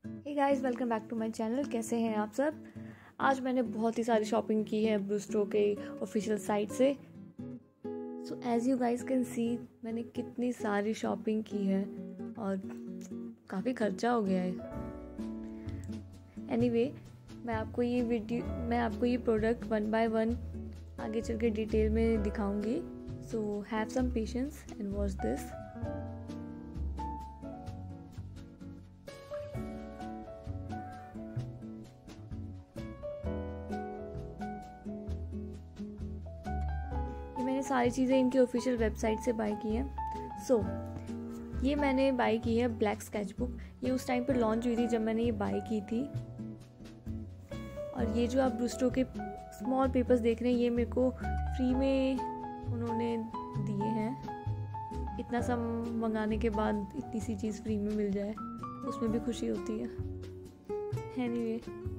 Hey guys, welcome back to my channel. कैसे हैं आप सब। आज मैंने बहुत ही सारी शॉपिंग की है ब्रूस्टो के ऑफिशियल साइट से। So as you guys can see मैंने कितनी सारी शॉपिंग की है और काफ़ी खर्चा हो गया है। एनीवे, मैं आपको ये प्रोडक्ट वन बाय वन आगे चल के डिटेल में दिखाऊंगी। So have some patience and watch this. मैंने सारी चीज़ें इनकी ऑफिशियल वेबसाइट से बाय की हैं। सो ये मैंने बाय की है ब्लैक स्केचबुक। ये उस टाइम पर लॉन्च हुई थी जब मैंने ये बाय की थी। और ये जो आप ब्रूस्टो के स्मॉल पेपर्स देख रहे हैं, ये मेरे को फ्री में उन्होंने दिए हैं। इतना सब मंगाने के बाद इतनी सी चीज़ फ्री में मिल जाए, उसमें भी खुशी होती है। एनीवे,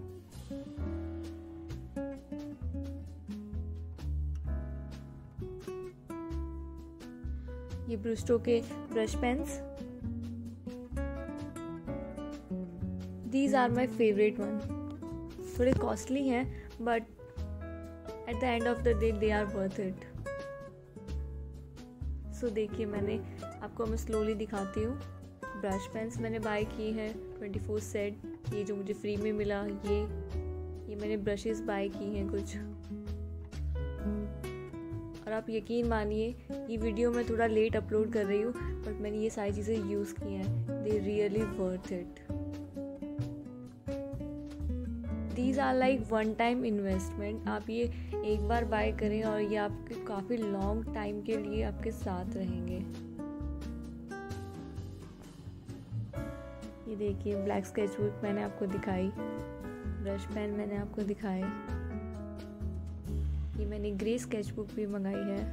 ये ब्रूस्टो के brush pens, these are my favourite one. थोड़े कॉस्टली हैं but at the end of the day they are worth it. So देखिए, मैं स्लोली दिखाती हूँ। ब्रश पेन्स मैंने बाय की हैं 24 सेट। ये जो मुझे फ्री में मिला, ये मैंने ब्रशेस बाय की हैं कुछ। और आप यकीन मानिए, ये वीडियो मैं थोड़ा लेट अपलोड कर रही हूँ बट मैंने ये सारी चीज़ें यूज़ की हैं। They really worth it. These are like one time investment. आप ये एक बार बाय करें और ये आपके काफ़ी लॉन्ग टाइम के लिए आपके साथ रहेंगे। ये देखिए, ब्लैक स्केचबुक मैंने आपको दिखाई, ब्रश पेन मैंने आपको दिखाए। ये मैंने ग्रे स्केचबुक भी मंगाई है।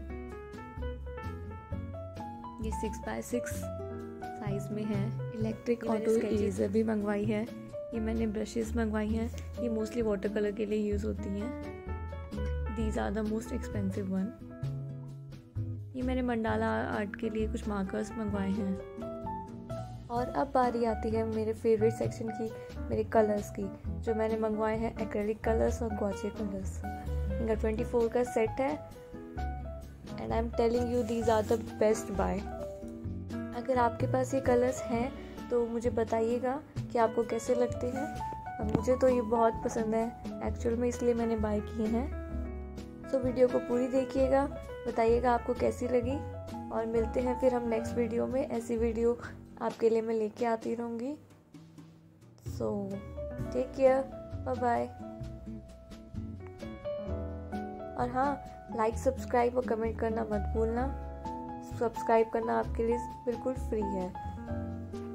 ये 6x6 साइज में है। इलेक्ट्रिक ऑटो इरेजर भी मंगवाई है। ये मैंने ब्रशेस मंगवाई हैं। ये मोस्टली वाटर कलर के लिए यूज़ होती हैं। These are the most expensive one. ये मैंने मंडाला आर्ट के लिए कुछ मार्कर्स मंगवाए हैं। और अब बारी आती है मेरे फेवरेट सेक्शन की, मेरे कलर्स की, जो मैंने मंगवाए हैं एक्रेलिक कलर्स और गॉचे कलर्स। इनका 24 का सेट है and I am telling you these are the best buy. अगर आपके पास ये कलर्स हैं तो मुझे बताइएगा कि आपको कैसे लगते हैं। और मुझे तो ये बहुत पसंद है एक्चुअल में, इसलिए मैंने बाय किए हैं। सो वीडियो को पूरी देखिएगा, बताइएगा आपको कैसी लगी। और मिलते हैं फिर हम नेक्स्ट वीडियो में। ऐसी वीडियो आपके लिए मैं लेके आती रहूँगी। So take care, bye bye. और हाँ, लाइक, सब्सक्राइब और कमेंट करना मत भूलना। सब्सक्राइब करना आपके लिए बिल्कुल फ्री है।